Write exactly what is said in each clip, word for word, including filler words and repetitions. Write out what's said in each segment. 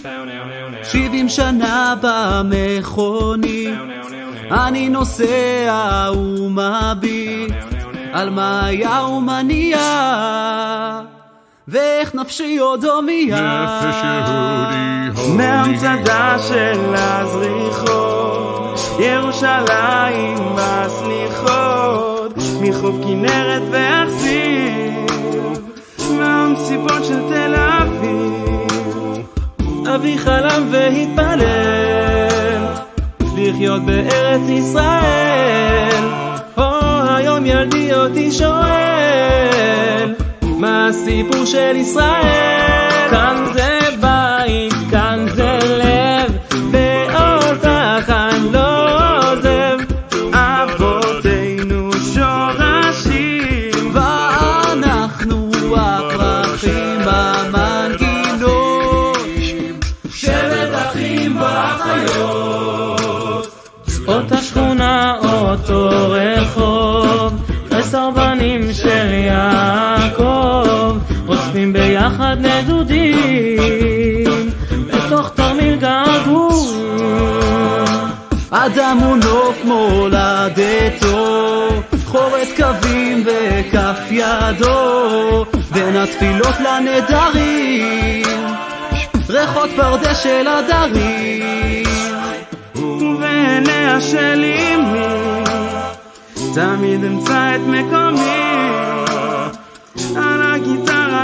שבעים שנה במכונית אני נוסע ומביט על מה היה ומה נהיה ואיך נפשי עוד הומיה מהמצדה של הזריחות ירושלים בסליחות מחוף כנרת ואכסיר מהמסיבות של תל אביב אבי חלם והתפלל לחיות בארץ ישראל היום ילדי אותי שואל מה הסיפור של ישראל כאן זה בית, כאן זה לב ואותך אני לא עוזב אבותינו שורשים ואנחנו הפרחים במנגינות שבט אחים ואחיות אותה שכונה, אותו רחוב הסרבנים של יעקב אוספים ביחד נדודים בתוך תרמיל געגועים אדם הוא נוף מולדתו חורת קווים בכף ידו בין התפילות לנדרים ריחות פרדס של הדרים ובעיניה של אמי תמיד אמצא את מקומי על הגיטרה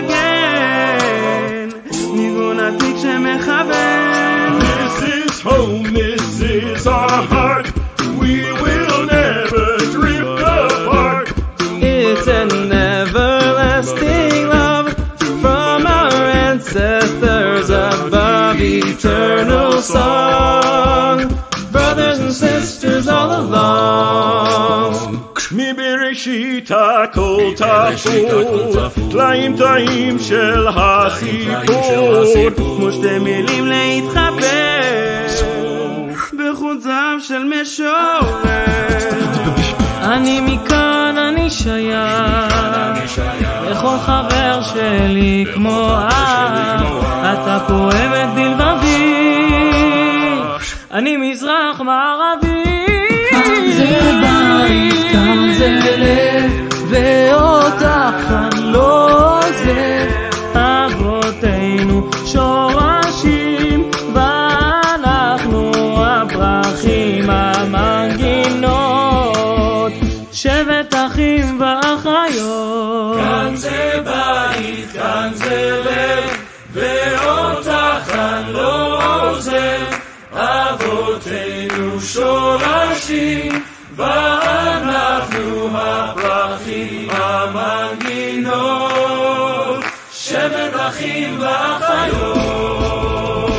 מתנגן ניגון עתיק שמכוון This is home, this is our heart We will never drift apart It's an everlasting love From our ancestors above eternal song Brothers and sisters all along מבראשית הכל תפור טלאים טלאים של הסיפור כמו שתי מילים להתחבר בחוציו של משורר אני מכאן אני שייך לכל חבר שלי כמו אח אתה פועמת בלבבי אני מזרח מערבי כאן זה בית, כאן זה לב ואותך אני לא עוזב אבותינו שורשים ואנחנו הפרחים המנגינות שבט אחים ואחיות כאן זה בית, כאן זה לב ואותך אני לא עוזב אבותינו שורשים ואנחנו הפרחים המנגינות שבט אחים ואחיות